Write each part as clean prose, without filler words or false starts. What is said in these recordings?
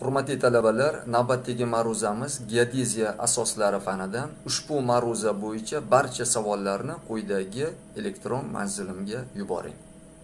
Hurmatli talabalar, navbatdagi ma'ruzamiz geodeziya asoslari fanidan. Ushbu ma'ruza bo'yicha barcha savollarni quyidagi elektron manzilimga yuboring.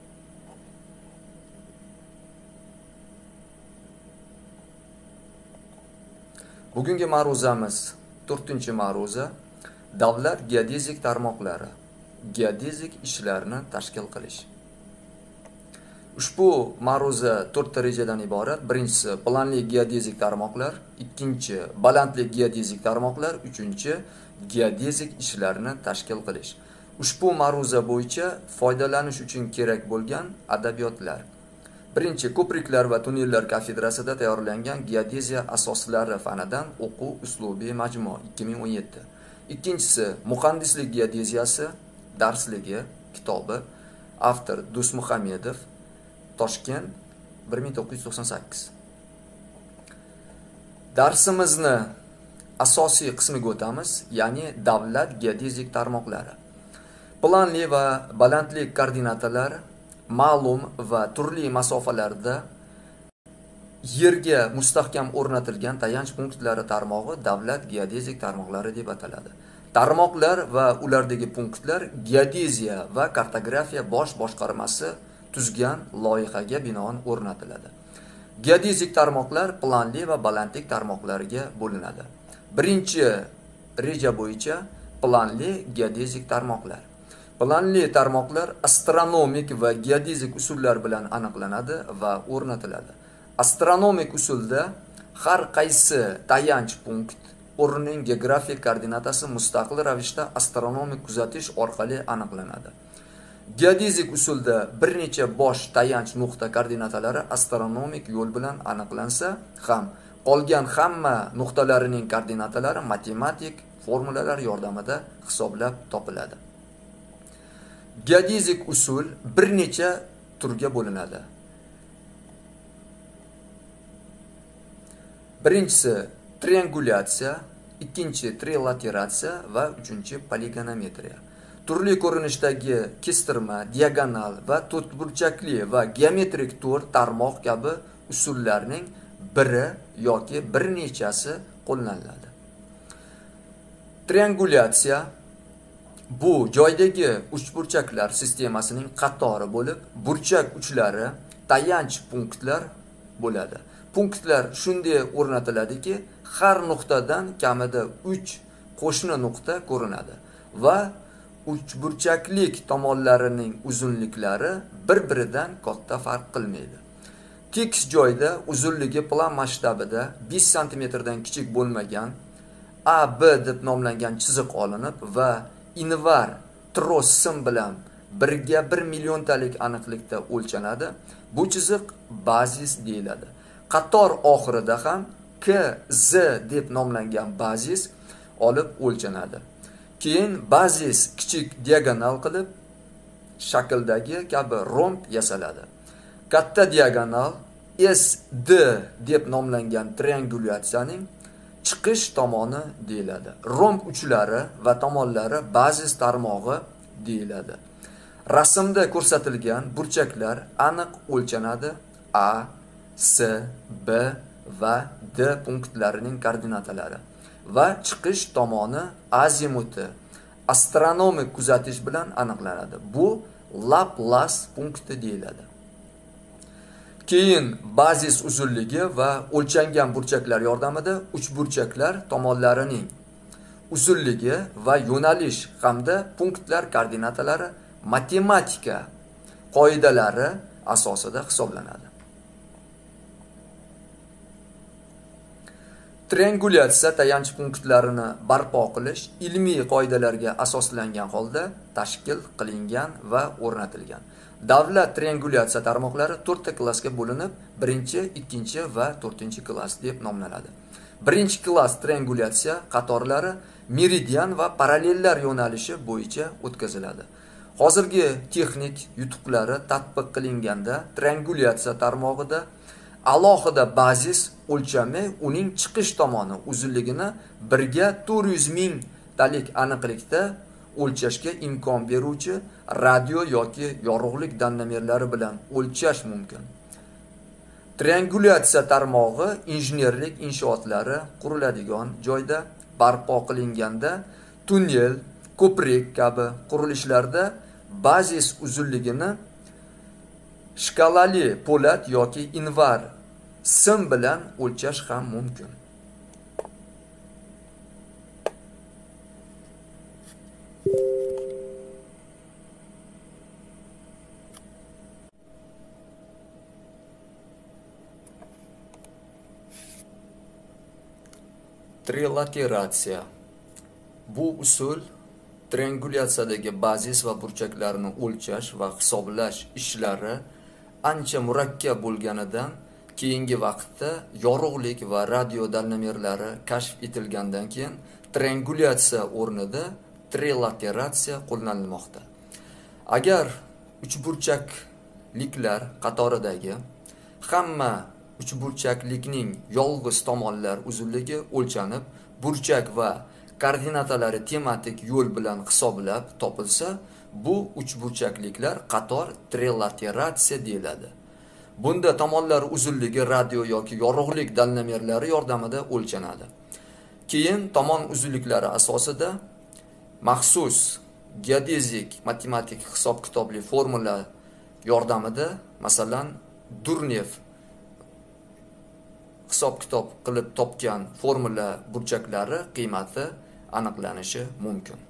Bugungi ma'ruzamiz 4-ma'ruza davlat geodezik tarmoqlari, geodezik ishlarni tashkil qilish. Ushbu ma'ruza 4 ta rejadan iborat. Birinchisi planli geodezik tarmoqlar, ikkinchi balandli geodezik tarmoqlar, uchinchi geodezik ishlarni tashkil qilish. Ushbu ma'ruza bo'yicha foydalanish uchun kerak bo'lgan adabiyotlar. Birinchi ko'priklar va tunnellar kafedrasida tayyorlangan geodeziya asoslari fanidan o'quv uslubiy majmua 2017. Ikkinchisi muhandislik geodeziyasi darsligi kitobi, avtor Do'stmuhamedov, Toshkent 1998. Darsimizni asosiy qismiga o'tamiz, ya'ni davlat geodezik tarmoqlari. Planli va balandlik koordinatalar ma'lum va turli masofalarda yerga mustahkam o'rnatilgan tayanch punktlari tarmog'i davlat geodezik tarmoqlari deb ataladi. Tarmoqlar va ulardagi punktlar geodeziya va kartografiya bosh boshqarmasi tuzgan loyihaga binoan o'rnatiladi. Geodezik tarmoqlar planli va balandlik tarmoqlariga bo'linadi. Birinchi reja bo'yicha planli geodezik tarmoqlar. Planli tarmoqlar astronomik va geodezik usullar bilan aniqlanadi va o'rnatiladi. Astronomik usulda har qaysi tayanch punkt o'rnining geografik koordinatasi mustaqil ravishda astronomik kuzatish orqali aniqlanadi. Geodezik usulda bir necha bosh tayanch nuqta koordinatalari astronomik yo'l bilan aniqlansa ham, qolgan hamma nuqtalarining koordinatalari matematik formulalar yordamida hisoblab topiladi. Geodezik usul bir necha turga bo'linadi. Birinchisi triangulyatsiya, ikkinchi trilateratsiya va uchinchi poligonometriya. Turli ko'rinishdagi kestirma, diagonal va to'rtburchakli va geometrik to'r tarmoq kabi usullarning biri yoki bir nechasi qo'llaniladi. Triangulyatsiya bu joydagi uchburchaklar sistemasining qatori bo'lib, burchak uchlari tayanch punktlar bo'ladi. Punktlar shunday o'rnatiladiki, har nuqtadan kamida 3 qo'shni nuqta ko'rinadi va uchburchaklik tomonlarining uzunliklari bir-biridan katta farq qilmaydi. Tekis joyda uzunligi plan masshtabida 5 sm dan kichik bo'lmagan AB deb nomlangan chiziq olinib va invar tros sim bilan 1/1 milliontalik aniqlikda o'lchanadi. Bu chiziq bazis deyiladi. Qator oxirida ham KZ deb nomlangan bazis olib o'lchanadi. Keyin bazis kichik diagonal qilib shakldagi kabi romb yasaladi. Katta diagonal SD deb nomlangan triangulyatsiyaning chiqish tomoni deyiladi. Romb uchlari va tomonlari bazis tarmog'i deyiladi. Rasmda ko'rsatilgan burchaklar aniq o'lchanadi. A, S, B va D punktlarining koordinatalari va chiqish tomoni azimuti astronomik kuzatish bilan aniqlanadi. Bu Laplace punkti deyiladi. Keyin bazis uzunligi va o'lchangan burchaklar yordamida uchburchaklar tomonlarining uzunligi va yo'nalish hamda punktlar koordinatalari matematika qoidalari asosida hisoblanadi. Triangulyatsiya tayanch punktlarini barpo qilish ilmiy qoidalarga asoslangan holda tashkil qilingan va o'rnatilgan. Davlat triangulyatsiya tarmoqlari 4 ta klassga bo'linib, 1-chi, 2-chi va 4-chi klass deb nomlanadi. 1-chi klass triangulyatsiya qatorlari meridian va parallellar yo'nalishi bo'yicha o'tkaziladi. Hozirgi texnik yutuqlari tatbiq qilinganda triangulyatsiya tarmog'ida alohida bazis o'lchamay, uning chiqish tomoni uzunligini 1/400 ming talik aniqlikda o'lchashga imkon beruvchi radio yoki yorug'lik dannamerlari bilan o'lchash mumkin. Triangulyatsiya tarmog'i injenerlik inshootlari quriladigan joyda barpo qilinganda tunnel, ko'prik kabi qurilishlarda bazis uzunligini shkalali po'lat yoki invar sim bilan o'lchash ham mumkin. Trilateratsiya. Bu usul triangulyatsiyadagi bazis va burchaklarni o'lchash va hisoblash ishlari ancha murakkab bo'lganidan keyingi vaqtda yorug'lik va radio dalnamerlari kashf etilgandan keyin triangulyatsiya o'rnida trilateratsiya qo'llanilmoqda. Agar uchburchakliklar qatoridagi hamma uchburchaklikning yolg'iz tomonlar uzunligi o'lchanib, burchak va koordinatalari tematik yo'l bilan hisoblab topilsa, bu uchburchakliklar qator trilateratsiya deyiladi. Bunda tomonlar uzunligi radio yoki yorug'lik dalnamerlari yordamida o'lchanadi. Keyin tomon uzunliklari asosida maxsus geodezik matematik hisob-kitobli formula yordamida, masalan, Durnev hisob-kitob qilib topgan formula burchaklari qiymati aniqlanishi mumkin.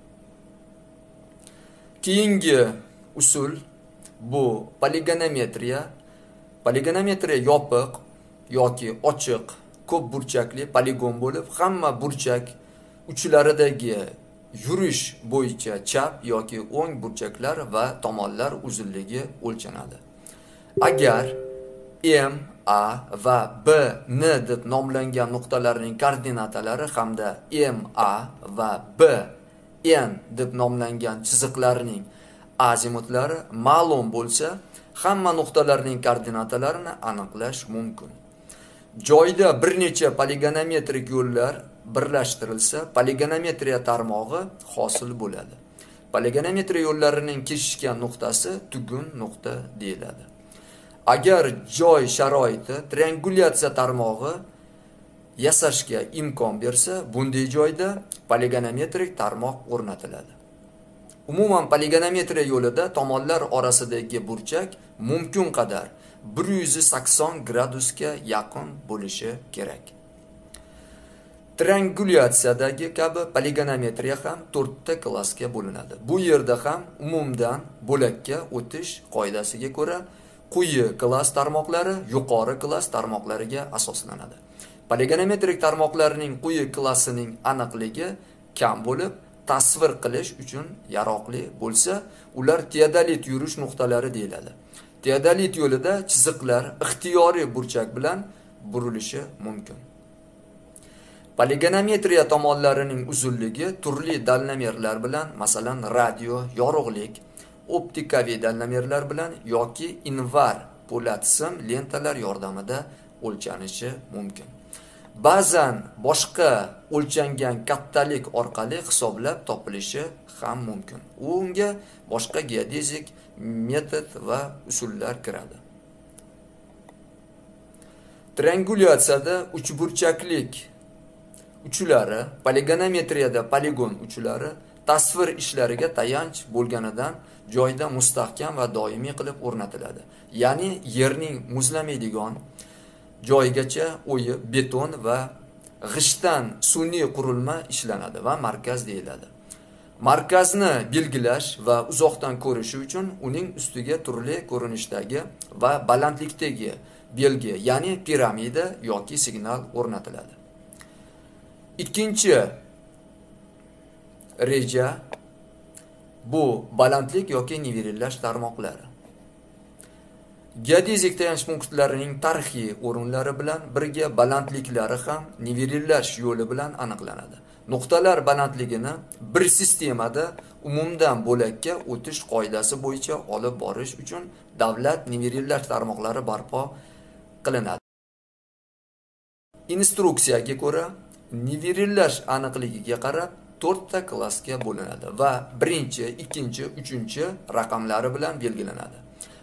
Keyingi usul bu poligonometriya. Poligonometriya yopiq yoki ochiq ko'p burchakli poligon bo'lib, hamma burchak uchlaridagi yurish bo'yicha chap yoki o'ng burchaklar va tomonlar uzunligi o'lchanadi. Agar M, A va B, N deb nomlangan nuqtalarning koordinatalari hamda M, A va B, N deb nomlangan chiziqlarning azimutlari ma'lum bo'lsa, hamma nuqtalarning koordinatalarini aniqlash mumkin. Joyda bir necha poligonometrik yo'llar birlashtirilsa, poligonometriya tarmog'i hosil bo'ladi. Poligonometriya yo'llarining kesishgan nuqtasi tugun nuqta deyiladi. Agar joy sharoiti triangulyatsiya tarmog'i yasashga imkon bersa, bunday joyda poligonometrik tarmoq o'rnatiladi. Umuman poligonometriya yo'lida tomonlar orasidagi burchak mumkin qadar 180 gradusga yaqin bo'lishi kerak. Triangulyatsiyadagi kabi poligonometriya ham 4 ta klassga bo'linadi. Bu yerda ham umumdan bo'lakka o'tish qoidasiga ko'ra quyi klass tarmoqlari yuqori klass tarmoqlariga asoslanadi. Poligonometrik tarmoqlarning quyi klassining aniqligi kam bo'lib, tasvir qilish uchun yaroqli bo'lsa, ular teodolit yurish nuqtalari deyiladi. Teodolit yo'lida chiziqlar ixtiyoriy burchak bilan burilishi mumkin. Poligonometriya tomonlarining uzunligi turli dalnamerlar bilan, masalan, radio, yorug'lik, optikaviy dalnamerlar bilan yoki invar po'lat sim lentalar yordamida o'lchanishi mumkin. Ba'zan boshqa o'lchangan kattalik orqali hisoblab topilishi ham mumkin. Unga boshqa geodezik metod va usullar kiradi. Triangulyatsiyada uchburchaklik uchlari, poligonometriyada poligon uchlari tasvir ishlariga tayanch bo'lganidan joyda mustahkam va doimiy qilib o'rnatiladi. Ya'ni yerning muzlamaydigan joygacha o'yib beton va g'ishtdan sun'iy qurilma ishlanadi va markaz deyiladi. Markazni belgilash va uzoqdan ko'rish uchun uning ustiga turli ko'rinishdagi va balandlikdagi belgi, ya'ni piramida yoki signal o'rnatiladi. Ikkinchi reja bu balandlik yoki nivelillash tarmoqlari. Geodezik tayanch punktlarining tarixiy o'rinlari bilan birga balandliklari ham nivelillash yo'li bilan aniqlanadi. Nuqtalar balandligini bir sistemada umumdan bo'lakka o'tish qoidasi bo'yicha olib borish uchun davlat nivelillash tarmoqlari barpo qilinadi. Instruksiyaga ko'ra nivelillash aniqligiga qarab 4 ta klassga bo'linadi va birinchi, ikkinchi, uchinchi raqamlari bilan belgilanadi.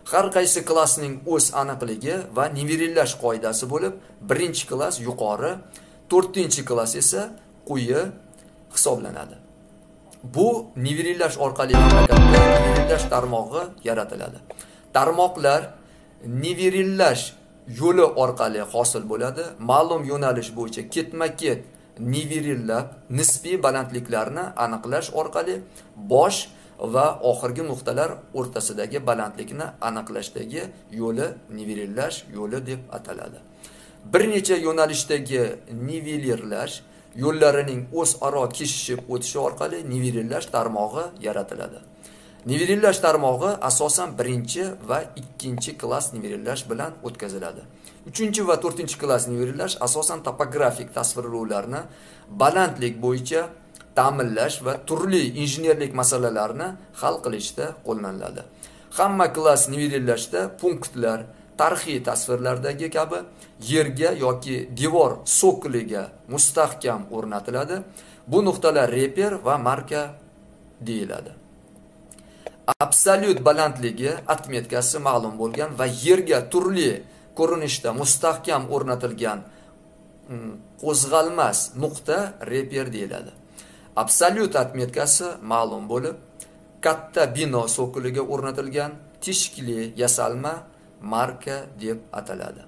Har qaysi klassning o'z aniqligi va nivellash qoidasi bo'lib, birinchi klass yuqori, 4-klass esa quyi hisoblanadi. Bu nivellash orqali mamlakatda nivellash tarmog'i yaratiladi. Tarmoqlar nivellash yo'li orqali hosil bo'ladi. Ma'lum yo'nalish bo'yicha ketma-ket nivellab nisbiy balandliklarni aniqlash orqali bosh va oxirgi nuqtalar o'rtasidagi balandlikni aniqlashdagi yo'li nivellash yo'li deb ataladi. Bir necha yo'nalishdagi nivellerlash yo'llarining o'zaro kesishib o'tishi orqali nivellash tarmog'i yaratiladi. Nivellash tarmog'i asosan 1 va 2-klass nivellash bilan o'tkaziladi. 3 va 4-klass nivellash asosan topografik tasvirlovlarni balandlik bo'yicha ta'minlash va turli injenerlik masalalarni hal qilishda qo'llaniladi. Hamma klass nivellashda punktlar tarixiy tasvirlardagi kabi yerga yoki devor sokoliga mustahkam o'rnatiladi. Bu nuqtalar reper va marka deyiladi. Absolyut balandligi atmetkasi ma'lum bo'lgan va yerga turli ko'rinishda mustahkam o'rnatilgan qo'zg'almas nuqta reper deyiladi. Absolyut atmetkasi ma'lum bo'lib, katta bino sokoliga o'rnatilgan tishkili yasalma marka deb ataladi.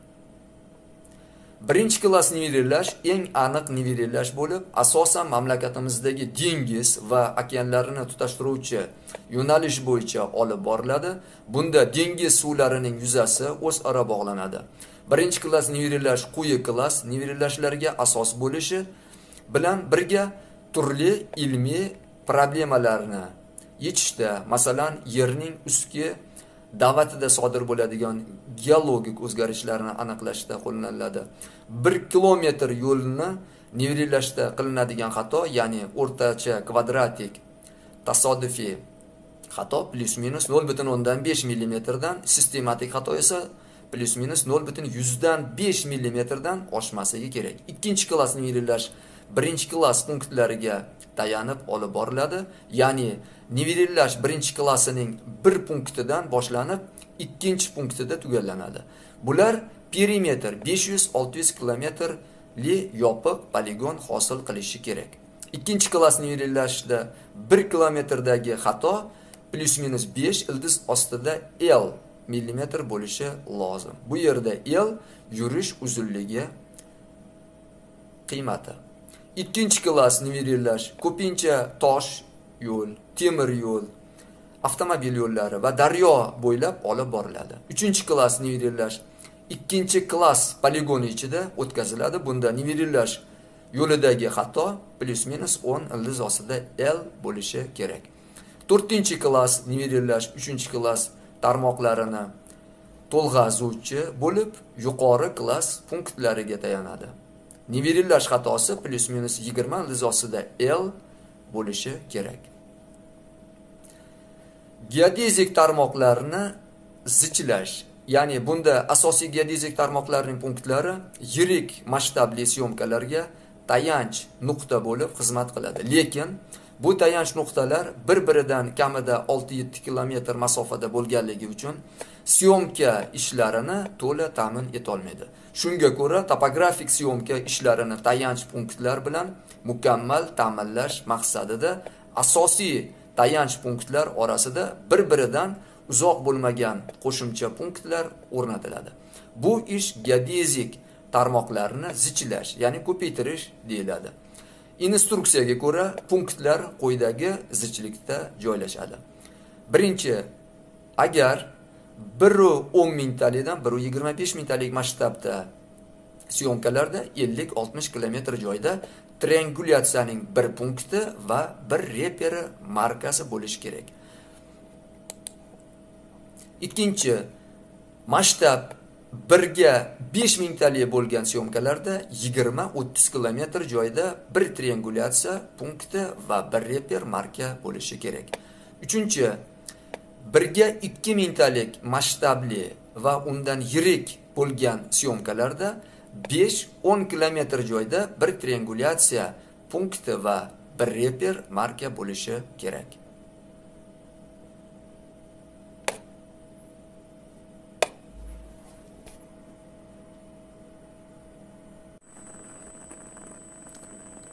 1-klass nivellash eng aniq nivellash bo'lib, asosan mamlakatimizdagi dengiz va okeanlarni tutashtiruvchi yo'nalish bo'yicha olib boriladi. Bunda dengiz suvlarining yuzasi o'zaro bog'lanadi. 1-klass nivellash quyi klass nivellashlarga asos bo'lishi bilan birga turli ilmiy problemalarni yechishda, masalan, yerning ustki davatida sodir bo'ladigan geologik o'zgarishlarni aniqlashda qo'llaniladi. 1 kilometr yo'lni nivellashda qilinadigan xato, ya'ni o'rtacha kvadratik tasodifiy xato +- 0,5 mm dan, sistematik xato esa +- 0,105 mm dan oshmasligi kerak. 2-klass nivellash 1-klass punktlariga tayanib olib boriladi, ya'ni nivellash 1-klassining 1 punktidan boshlanib 2-punktida tugallanadi. Bular perimetr 500-600 kilometrli yopiq poligon hosil qilishi kerak. 2-klass nivellashda 1 kilometrdagi xato +- 5 ildiz ostida L millimetr bo'lishi lozim. Bu yerda L yurish uzunligi qiymati. 2-klass nivellash ko'pincha tosh yo'l, temir yo'l, avtomobil yo'llari va daryo bo'ylab olib boriladi. 3-klass nivellash 2-klass poligoni ichida o'tkaziladi. Bunda nivellash yo'lidagi xato +- 10 ildiz ostida L bo'lishi kerak. 4-klass nivellash 3-klass tarmoqlarini to'lg'azuvchi bo'lib, yuqori klass punktlariga tayanadi. Nivellash xatosi +- 20 ildiz ostida L bo'lishi kerak. Geodezik tarmoqlarni zichlash, ya'ni bunda asosiy geodezik tarmoqlarning punktlari yirik masshtabli syomkalarga tayanch nuqta bo'lib xizmat qiladi. Lekin bu tayanch nuqtalar bir-biridan kamida 6-7 kilometr masofada bo'lganligi uchun syomka ishlarini to'la ta'min eta olmaydi. Shunga ko'ra, topografik syomka ishlarini tayanch punktlar bilan mukammal ta'minlash maqsadida asosiy tayanch punktlar orasida bir-biridan uzoq bo'lmagan qo'shimcha punktlar o'rnatiladi. Bu ish geodezik tarmoqlarni zichlash, ya'ni ko'paytirish deyiladi. Instruksiyaga ko'ra punktlar quyidagi zichlikda joylashadi. Birinchi, agar 1/10 mingtalidan 1/25 mingtalik masshtabda syomkalarda 50-60 km joyda triangulyatsiyaning bir punkti va bir reperi markasi bo'lishi kerak. Ikkinchi, masshtab 1/5 mingtalik bo'lgan syomkalarda 20-30 km joyda bir triangulyatsiya punkti va bir reper marka bo'lishi kerak. Uchinchi, 1/2 mingtalik masshtabli va undan yirik bo'lgan syomkalarda 5-10 km joyda bir triangulyatsiya punkti va bir reper marka bo'lishi kerak.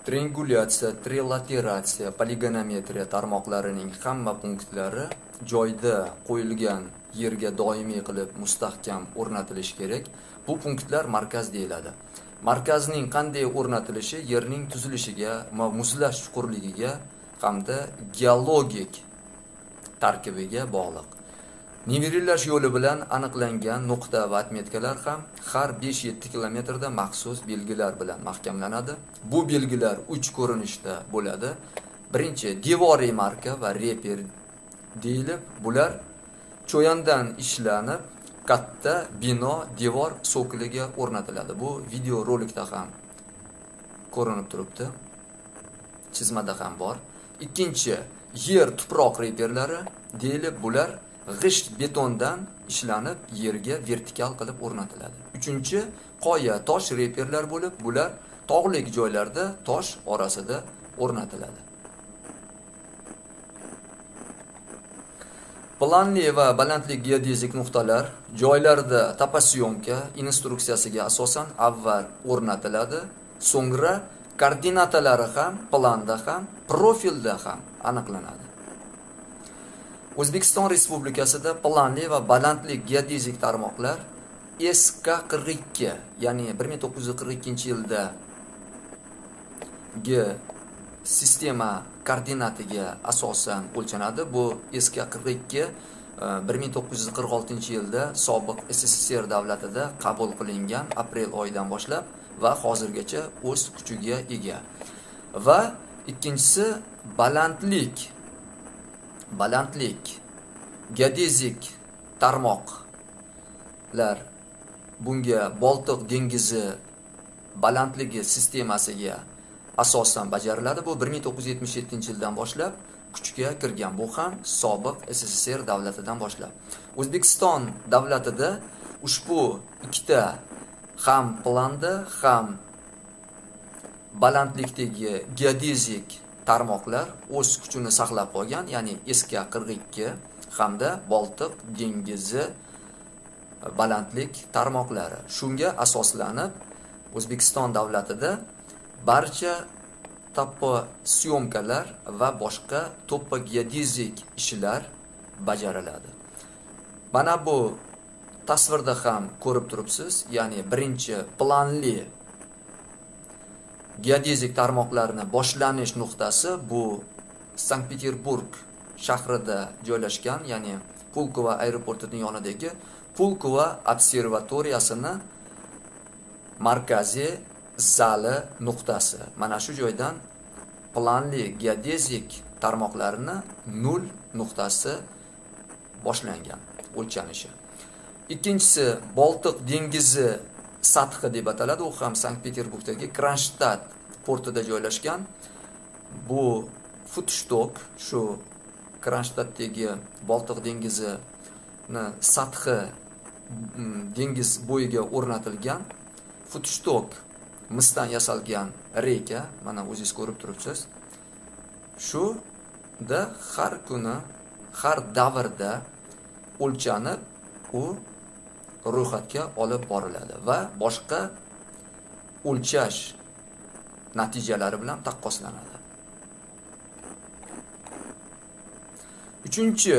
triangulyatsiya, trilateratsiya, poligonometriya tarmoqlarining hamma punktlari joyda qo'yilgan yerga doimiy qilib mustahkam o'rnatilishi kerak. Bu punktlar markaz deyiladi. Markazning qanday o'rnatilishi yerning tuzilishiga, muzlash chuqurligiga hamda geologik tarkibiga bog'liq. Nivelillash yo'li bilan aniqlangan nuqta va otmetkalar ham har 5-7 kilometrda maxsus belgilar bilan mahkamlanadi. Bu belgilar 3 ko'rinishda bo'ladi. Birinchi devoriy marka va reper deyilib, bular cho'yandan ishlanib, katta bino devor so'kiliga o'rnatiladi. Bu video rolikda ham ko'rinib turibdi. Chizmada ham bor. Ikkinchi yer tuproq reperlari deyilib, bular g'isht betondan ishlanib yerga vertikal qilib o'rnatiladi. Uchinchi qoya tosh reperlar bo'lib, bular tog'lik joylarda tosh orasida o'rnatiladi. Planli va balandlik geodezik nuqtalar joylarda toposyomka instruksiyasiga asosan avval o'rnatiladi, so'ngra koordinatalari ham planda ham, profilda ham aniqlanadi. O'zbekiston Respublikasida planli va balandlik geodezik tarmoqlar SK42, ya'ni 1942-yilda sistema koordinatiga asosan o'lchanadi. Bu SK42 1946-yilda sobiq SSSR davlatida qabul qilingan aprel oyidan boshlab va hozirgacha o'z kuchiga ega. Va ikkinchisi balandlik geodezik tarmoqlar bunga Boltiq dengizi balandligi sistemasiga asosan bajariladi. Bu 1977-yildan boshlab kuchga kirgan. Bu ham sobiq SSSR davlatidan boshlab. O'zbekiston davlatida ushbu ikkita ham planda ham balandlikdagi geodezik tarmoqlar o'z kuchini saqlab qolgan, ya'ni SK42 hamda Boltiq dengizi balandlik tarmoqlari. Shunga asoslanib O'zbekiston davlatida barcha toposyomkalar va boshqa topogeodezik ishlar bajariladi. Mana bu tasvirda ham ko'rib turibsiz, ya'ni birinchi planli geodezik tarmoqlarini boshlanish nuqtasi bu Sankt-Peterburg shahrida joylashgan, ya'ni Pulkovo aeroportining yonidagi Pulkovo observatoriyasini markaziy zali nuqtasi. Mana shu joydan planli geodezik tarmoqlarini 0 nuqtasi boshlangan o'lchanishi. Ikkinchisi Boltiq dengizi sathi deb ataladi. U ham Sankt-Peterburgdagi Kronstadt portida joylashgan. Bu futshtok, shu Kronstadtdagi Boltiq dengizini sathi dengiz bo'yiga o'rnatilgan futshtok misdan yasalgan reka, mana o'zingiz ko'rib turibsiz. Shu da har kuni, har davrda o'lchanib, u ro'yxatga olib boriladi va boshqa o'lchash natijalari bilan taqqoslanadi. Uchinchi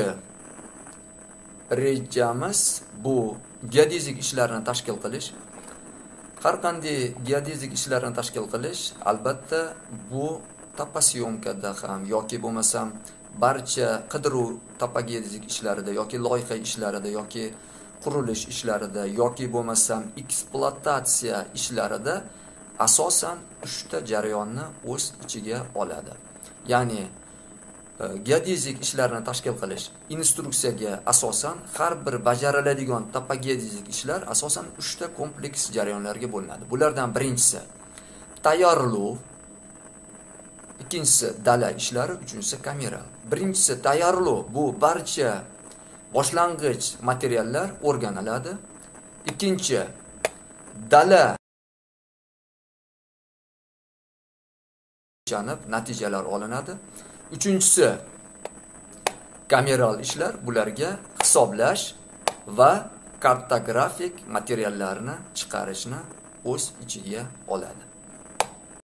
rejamiz bu geodezik ishlarni tashkil qilish. Har qanday geodezik ishlarni tashkil qilish albatta bu toposyomkada ham yoki bo'lmasam barcha qidiruv topogeodezik ishlarida yoki loyiha ishlarida yoki qurilish ishlarida yoki bo'lmasam ekspluatatsiya ishlarida asosan 3 ta jarayonni o'z ichiga oladi. Ya'ni geodezik ishlarni tashkil qilish instruksiyaga asosan har bir bajariladigan topogeodezik ishlar asosan 3 ta kompleks jarayonlarga bo'linadi. Bulardan birinchisi tayyorlov, ikkinchisi dala ishlari, uchinchisi kameral. Birinchisi tayyorlov, bu barcha boshlang'ich materiallar o'rganiladi. Ikkinchi dala natijalar olinadi. Uchinchisi kameral ishlar, bularga hisoblash va kartografik materiallarni chiqarishni o'z ichiga oladi.